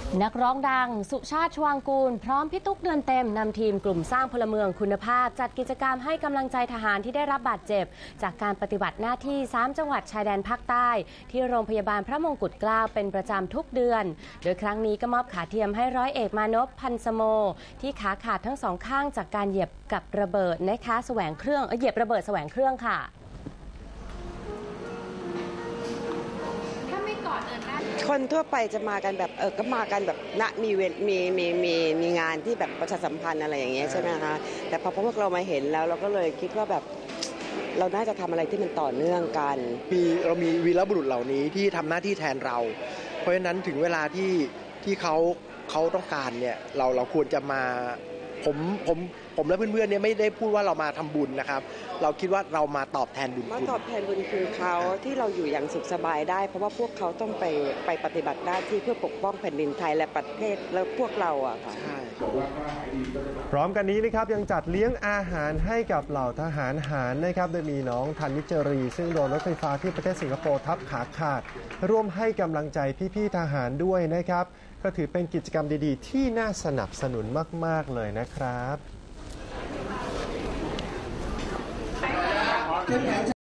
นักร้องดังสุชาติชวางกูลพร้อมพี่ตุ๊กเดือนเต็มนำทีมกลุ่มสร้างพลเมืองคุณภาพจัดกิจกรรมให้กำลังใจทหารที่ได้รับบาดเจ็บจากการปฏิบัติหน้าที่3จังหวัดชายแดนภาคใต้ที่โรงพยาบาลพระมงกุฎเกล้าเป็นประจำทุกเดือนโดยครั้งนี้ก็มอบขาเทียมให้ร้อยเอกมานพพันสโมที่ขาขาดทั้งสองข้างจากการเหยียบกับระเบิดนะคะเหยียบระเบิดแสวงเครื่องค่ะคนทั่วไปจะมากันแบบก็มากันแบบมีงานที่แบบประชาสัมพันธ์อะไรอย่างเงี้ยใช่ไหมคะแต่พอพวกเรามาเห็นแล้วเราก็เลยคิดว่าแบบเราน่าจะทำอะไรที่มันต่อเนื่องกันเรามีวีรบุรุษเหล่านี้ที่ทำหน้าที่แทนเราเพราะฉะนั้นถึงเวลาที่เขาต้องการเนี่ยเราควรจะมาผมและเพื่อนๆเนี่ยไม่ได้พูดว่าเรามาทำบุญนะครับเราคิดว่าเรามาตอบแทนบุญคุณมาตอบแทนบุญคุณเขาที่เราอยู่อย่างสุขสบายได้เพราะว่าพวกเขาต้องไปปฏิบัติหน้าที่เพื่อปกป้องแผ่นดินไทยและประเทศแล้วพวกเราอะค่ะพร้อมกันนี้นะครับยังจัดเลี้ยงอาหารให้กับเหล่าทหารหารนะครับโดยมีน้องธันนิจรีซึ่งโดนรถไฟฟ้าที่ประเทศสิงคโปร์ทับขาขาดร่วมให้กำลังใจพี่ๆทหารด้วยนะครับก็ถือเป็นกิจกรรมดีๆที่น่าสนับสนุนมากๆเลยนะครับ